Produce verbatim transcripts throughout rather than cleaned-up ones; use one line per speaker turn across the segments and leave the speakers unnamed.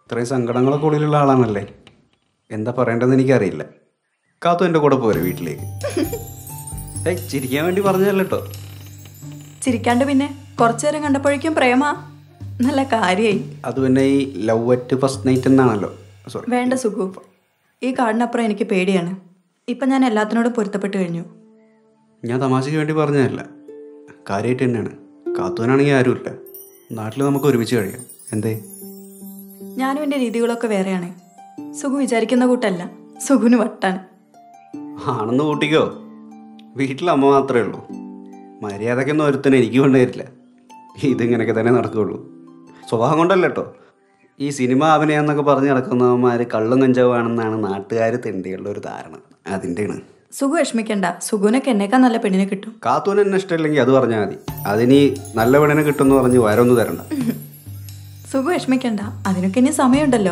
ഇത്രയും സങ്കടങ്ങളൊക്കെ ഉള്ളിലുള്ള ആളാണല്ലേ. എന്താ പറയേണ്ടതെന്ന് എനിക്കറിയില്ല. കാത്തു എൻ്റെ കൂടെ പോരെ വീട്ടിലേക്ക്. ഏയ് ചിരിക്കാൻ വേണ്ടി പറഞ്ഞതല്ല കേട്ടോ.
ചിരിക്കാണ്ട് പിന്നെ കുറച്ചു നേരം കണ്ടപ്പോഴേക്കും പ്രേമ നല്ല കാര്യമായി.
അത് പിന്നെ ഈ ലവ് അറ്റ് ഫസ്റ്റ് നൈറ്റ് എന്നാണല്ലോ. സോറി.
വേണ്ട സുഖു, ഈ കാടിനപ്പുറം എനിക്ക് പേടിയാണ്. ഇപ്പം ഞാൻ എല്ലാത്തിനോടും പൊരുത്തപ്പെട്ട് കഴിഞ്ഞു.
ഞാൻ തമാശയ്ക്ക് വേണ്ടി പറഞ്ഞതല്ല, കാര്യമായിട്ട് തന്നെയാണ്. കാത്തുവിനാണെങ്കിൽ ആരുമില്ല. നാട്ടിൽ നമുക്ക് ഒരുമിച്ച് കഴിയാം. എന്തേ?
ഞാനും എൻ്റെ രീതികളൊക്കെ വേറെയാണ്. സുഖു വിചാരിക്കുന്ന കൂട്ടല്ല. സുഖുന് വട്ടാണ്.
ആണെന്ന് കൂട്ടിക്കോ. വീട്ടിൽ അമ്മ മാത്രമേ ഉള്ളൂ. മര്യാദക്കൊന്നും ഒരുത്തന്നെ എനിക്ക് കൊണ്ടുവരില്ല. ഇതിങ്ങനെയൊക്കെ തന്നെ നടക്കുകയുള്ളൂ. സ്വഭാവം കൊണ്ടല്ല കേട്ടോ. ഈ സിനിമ അഭിനയം എന്നൊക്കെ പറഞ്ഞ് നടക്കുന്നവന്മാർ കള്ളും കഞ്ചാവാണെന്നാണ് നാട്ടുകാർ തെണ്ടിയുള്ള ഒരു ധാരണ. അതിൻ്റെയാണ്.
സുഖു വിഷമിക്കണ്ട. സുഖുനൊക്കെ എന്നേക്കാൾ നല്ല പെണ്ണിനെ കിട്ടും.
കാത്തൂന് എന്നെ ഇഷ്ടമില്ലെങ്കിൽ അത് പറഞ്ഞാൽ മതി. അതിനി നല്ല പെണ്ണിനെ കിട്ടുമെന്ന് പറഞ്ഞ് വരൊന്നും തരണ്ട.
സുഖു വിഷമിക്കണ്ട, അതിനൊക്കെ ഇനി സമയമുണ്ടല്ലോ.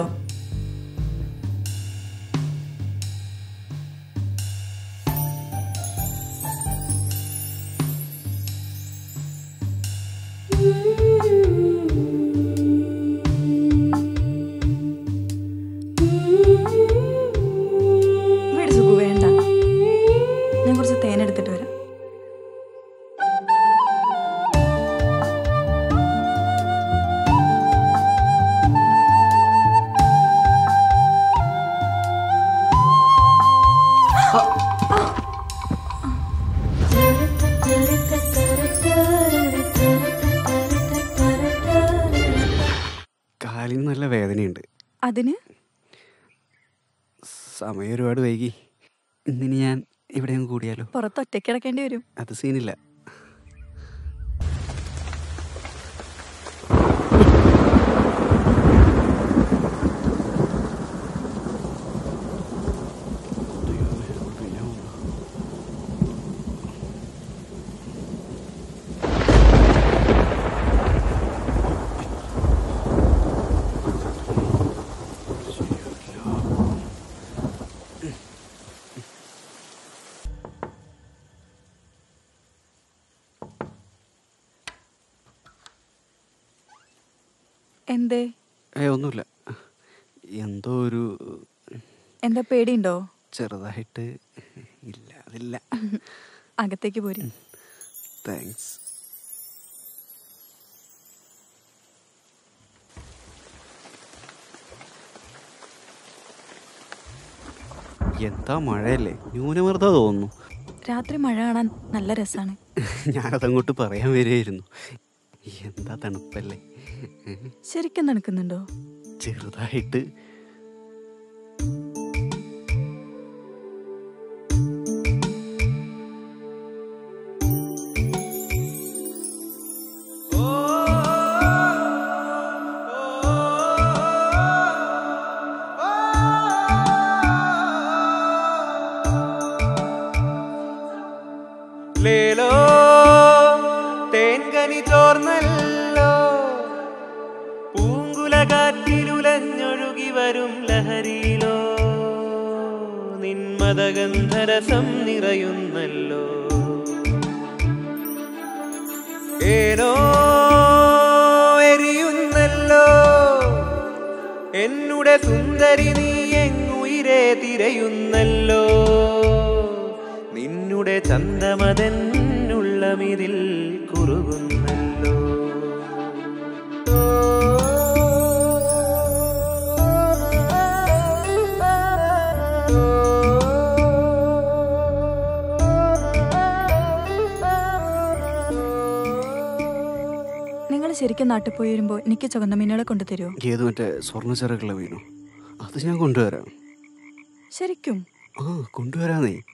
വീട് സുഖു വേണ്ട, ഞാൻ കുറച്ച് തേനെടുത്തിട്ട് വരാം.
കാലിന് നല്ല വേദനയുണ്ട്.
അതിന്
സമയം ഒരുപാട് വൈകി. ഇന്നിനി ഞാൻ ഇവിടെ കൂടിയാലോ?
പുറത്ത് ഒറ്റയ്ക്ക് കിടക്കേണ്ടി വരും.
അത് സീനില്ല.
എന്തേ?
ഏ ഒന്നുമില്ല. എന്തോ ഒരു
എന്താ പേടിയുണ്ടോ?
ചെറുതായിട്ട്. ഇല്ല, അതില്ല.
അകത്തേക്ക് പോരി.
താങ്ക്സ്. എന്താ മഴയല്ലേ, ന്യൂനമർദ്ദം തോന്നുന്നു.
രാത്രി മഴ കാണാൻ നല്ല രസമാണ്.
ഞാനതങ്ങോട്ട് പറയാൻ വരികയായിരുന്നു. എന്താ തണുപ്പല്ലേ.
ശരിക്കും തണുക്കുന്നുണ്ടോ?
ചെറുതായിട്ട്.
ലേലോ തേൻകനി ചോർന്നല്ലോ, പൂങ്കുലകാറ്റിലുലഞ്ഞൊഴുകി വരും ലഹരിയിലോ, നിന്മദഗന്ധരസം നിറയുന്നല്ലോ. ഏനോ എരിയുന്നല്ലോ എന്നുടെ സുന്ദരി, നീ എങ്ങുയിരേ തിരയുന്നല്ലോ, നിന്നുടെ ചന്തമതെന്നുള്ളമിതിൽ കുറുകുന്നല്ലോ.
നിങ്ങൾ ശരിക്കും നാട്ടിൽ പോയി വരുമ്പോൾ എനിക്ക് ചുവന്ന മീനുകളെ കൊണ്ടുതരുമോ?
ഏത് മറ്റേ സ്വർണ്ണ ചിറകുള്ള വീണോ? അത് ഞാൻ കൊണ്ടുവരാം.
ശരിക്കും?
ആ കൊണ്ടുവരാന്നേ.